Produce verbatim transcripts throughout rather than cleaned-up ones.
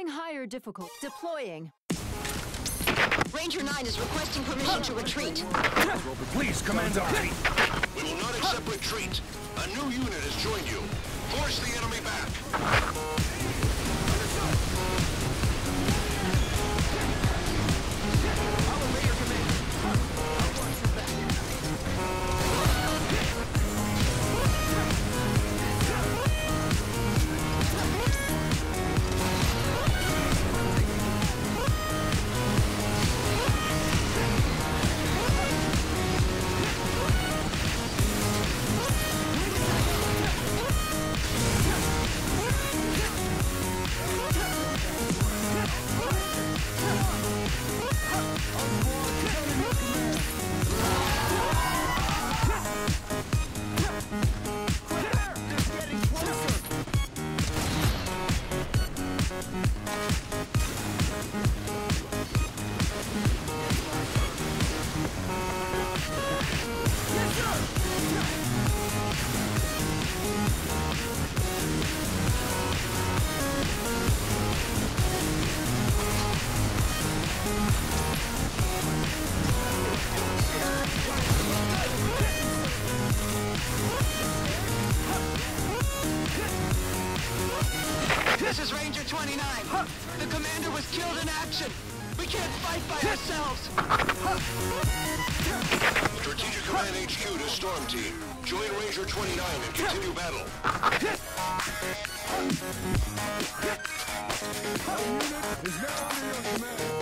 higher difficulty. Deploying. Ranger nine is requesting permission to retreat. Please, Commander. We will not accept retreat. A new unit has joined you. Force the enemy back. This is Ranger twenty-nine. The commander was killed in action. We can't fight by ourselves. Strategic Command H Q to Storm Team. Join Ranger twenty-nine and continue battle. Is now under your command.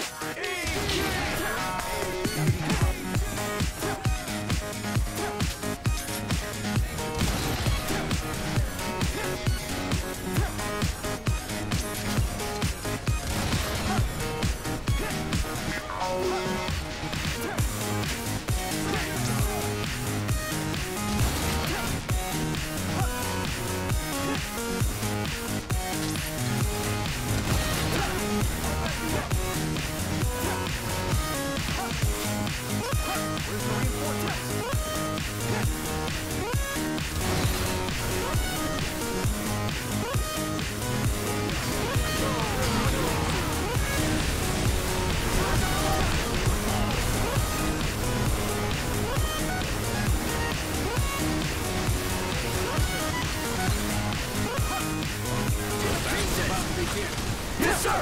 Yes, sir!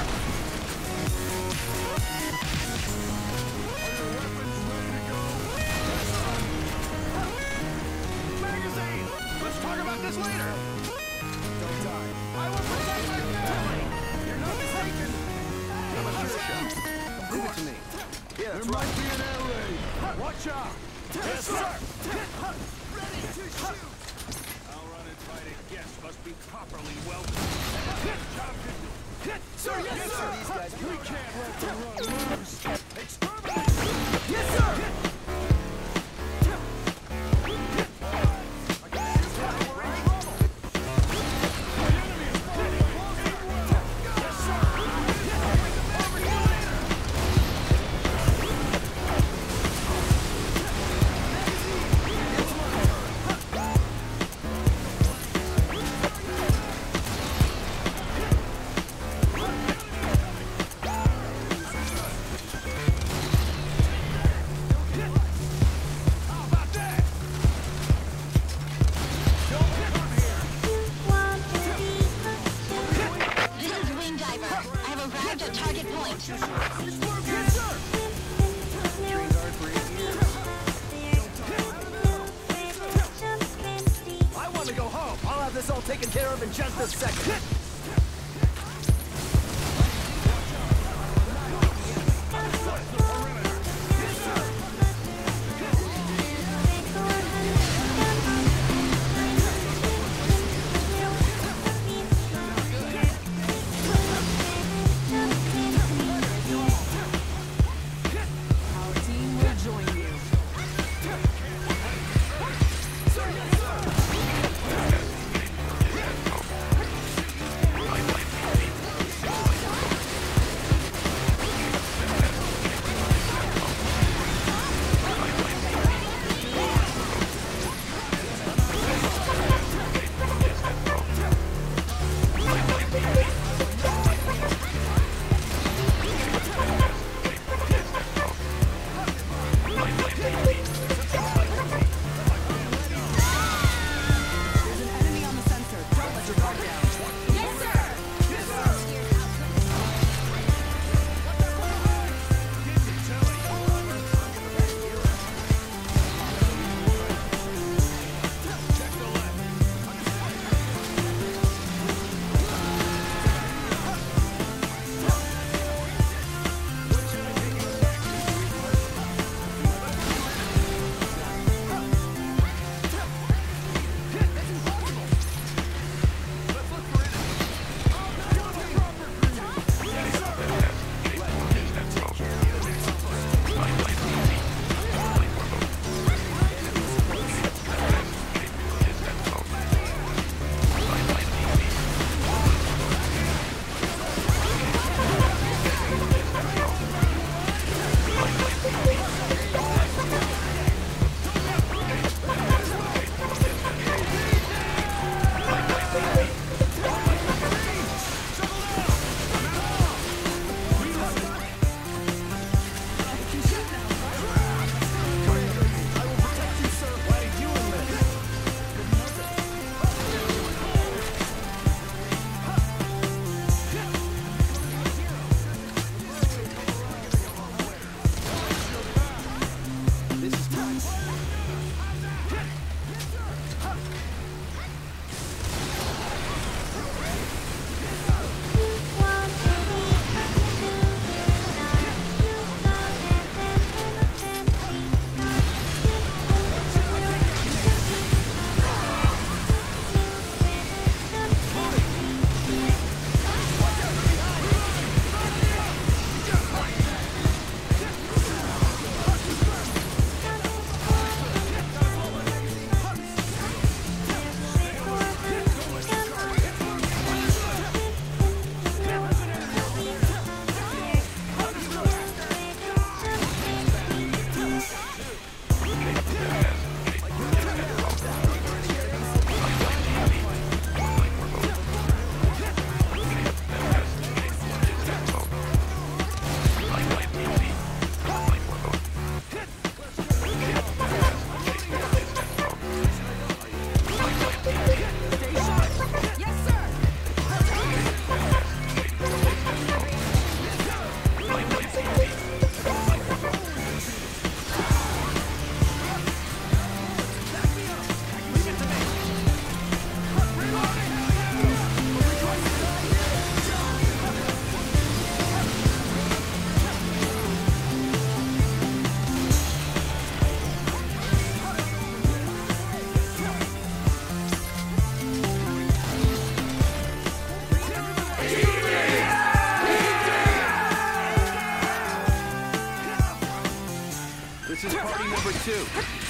Magazine! Let's talk about this later! Don't die. I will protect my family! You're not mistaken! I'm a sure shot. Give it to me. Yeah, that's right. There might be an air raid. Watch out! Yes, sir! Ready to shoot! I'll run and fight a guest must be properly welcomed. Job to do. Sir, yes, yes sir! These guys we can't let them run loose! Exterminate! Yes, sir! This all taken care of in just a second. This is party number two.